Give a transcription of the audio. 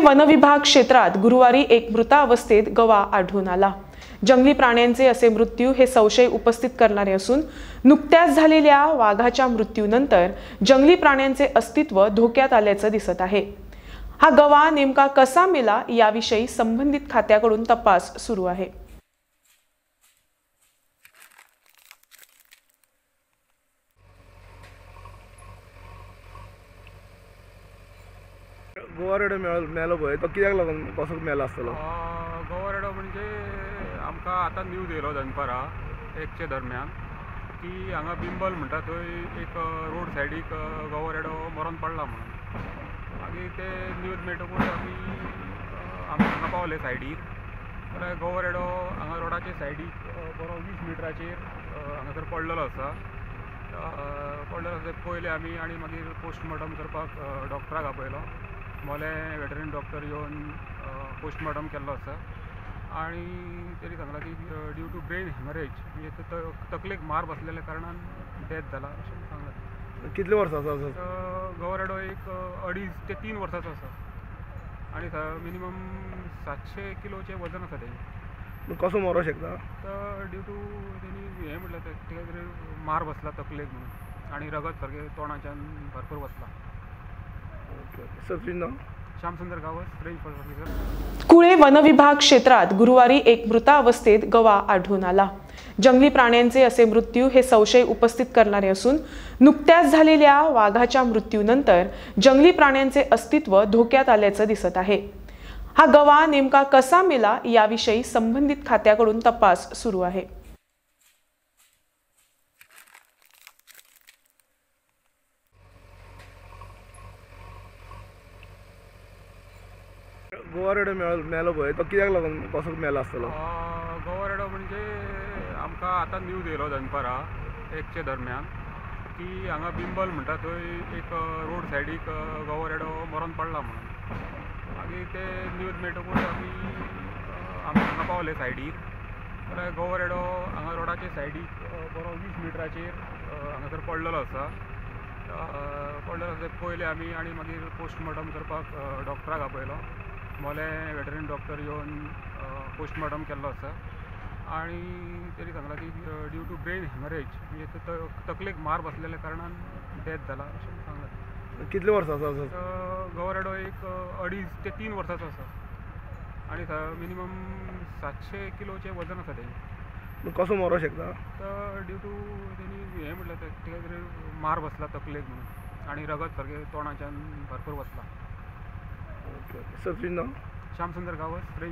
वनविभाग क्षेत्रात गुरुवारी एक मृतावस्थेत गवा आढळून आला। जंगली प्राण्यांचे असे मृत्यू हे संशय उपस्थित करणारे असून नुकत्याच झालेल्या वाघाच्या मृत्यूनंतर जंगली प्राण्यांचे अस्तित्व धोक्यात आल्याचे दिसत आहे। हा गवा नेमका कसा मेला याविषयी संबंधित खात्याकडून तपास सुरू आहे। गोवारेडो मेलो पळय तो कित्याक लागून कसो मेलो आसतलो? गोवारेडो म्हणजे आमकां आतां न्यूज येयलो दनपारा 1चे दरम्यान की हांगा बिंबल म्हणटा थंय एक रोड सायडीक गोवारेडो मरून पडला म्हणून। मागीर ते न्यूज मेळटकूच आमी हांगा पावले सायडीक, जाल्यार गोवारेडो हांगा रोडाचे सायडीक बरो 20 मिटराचेर हांगासर पडलेलो आसा। पयले आमी आनी मागीर पोस्टमॉर्टम करपाक डॉक्टराक आपयलो। मोले वेटरनरी डॉक्टर येवन पोस्टमॉर्टम केल्लो आसा आनी तेणी सांगलां की ड्यू टू ब्रेन हेमरेज म्हणजे तकलेक मार बसलेल्या कारणान डेथ जाला अशें सांगलां। कितले वर्सांचो आसा? गोवारेडो एक 2.5 ते 3 वर्सांचो आसा आनी मिनिमम 700 किलोचें वजन आसा तेजें। कसो मरो शकता? तर ड्यू टू तेणी हें म्हटलें तेका मार बसला तकलेक म्हणून आनी रगत सारकें तोंडाच्यान भरपूर वचला। Shyamsundar Gawas, range forest officer. कुळे वनविभाग क्षेत्रात गुरुवारी एक मृतावस्थेत गवा आढळून आला। जंगली प्राण्यांचे असे मृत्यू हे संशय उपस्थित करणारे असून नुकत्याच झालेल्या वाघाच्या मृत्यूनंतर जंगली प्राण्यांचे अस्तित्व धोक्यात आल्याचे दिसत आहे। हा गवा नेमका कसा मेला याविषयी संबंधित खात्याकडून तपास सुरू आहे। गोवारेडो मेलो पळय तो कित्याक लागून कसो मेलो आसतलो? गोवारेडो म्हणजे आमकां आतां न्यूज येयलो दनपारा 1चे दरम्यान की हांगा बिंबल म्हणटा थंय एक रोड सायडीक गोवारेडो मरून पडला म्हणून। मागीर ते न्यूज मेळटकूच आमी हांगा पावले सायडीक, जाल्यार गोवारेडो हांगा रोडाचे सायडीक बरो 20 मिटराचेर हांगासर पडलेलो आसा। पयले आमी आनी मागीर पोस्टमॉर्टम करपाक डॉक्टराक आपयलो। मोले वेटरनरी डॉक्टर येवन पोस्टमॉर्टम केल्लो आसा आनी तेणी सांगलां की ड्यू टू ब्रेन हेमरेज म्हणजे तकलेक मार बसलेल्या कारणान डेथ जाला अशें सांगलां। कितले वर्सांचो आसा? गोवारेडो एक 2.5 ते 3 वर्सांचो आसा आनी मिनिमम 700 किलोचें वजन आसा तेजें। कसो मरो शकता? तर ड्यू टू तेणी हें म्हटलें तेका मार बसला तकलेक म्हणून आनी रगत सारकें तोंडाच्यान भरपूर वचला। सर तुजें नांव? श्यामसुंदर गावस, रेंज